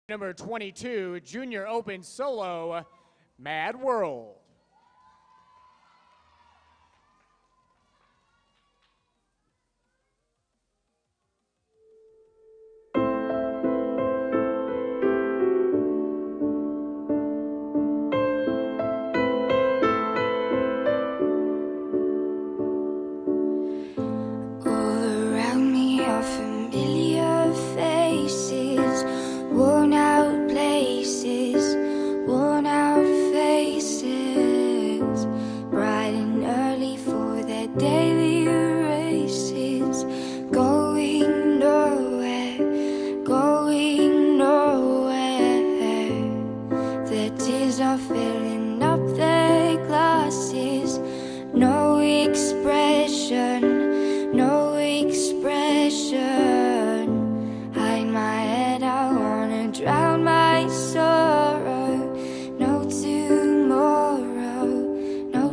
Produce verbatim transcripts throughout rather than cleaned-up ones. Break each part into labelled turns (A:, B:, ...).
A: Number twenty-two, Junior Open Solo, Mad World.
B: Worn out places, worn out faces, bright and early for their daily races, going nowhere, going nowhere. Their tears are filling up their glasses, no expression, no expression. Hide my head, I wanna drown my sorrow. No tomorrow, no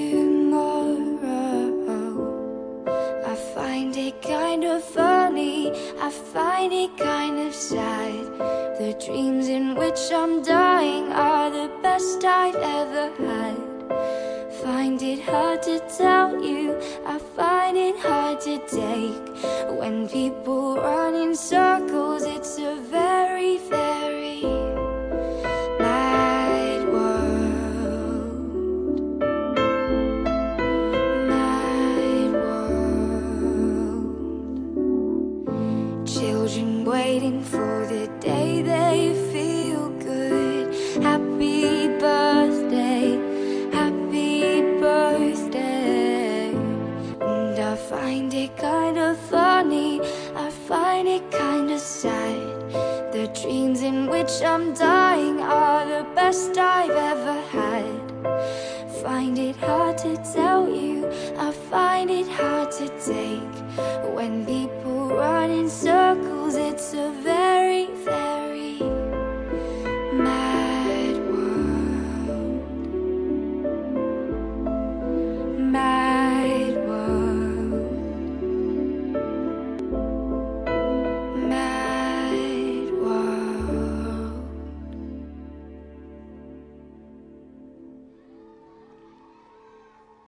B: tomorrow. I find it kind of funny, I find it kind of sad. The dreams in which I'm dying are the best I've ever had. Find it hard to tell you, I find it hard to take. When people run in circles, it's a very, very mad world. Mad world. Children waiting for the day they feel good. Happy birthday, happy birthday. And I find it kind of funny, I find it kind of sad. The dreams in which I'm dying are the best I've ever had. Find it hard to tell you, I find it hard to take.